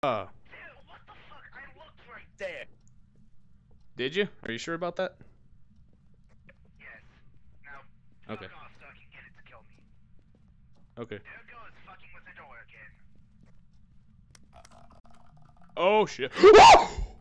Uh, Dude, what the fuck? I looked right there. did you? Are you sure about that? Yes. Now, Okay. fuck off so I can get it to kill me. Okay. There it goes, fucking with the door again. Oh shit.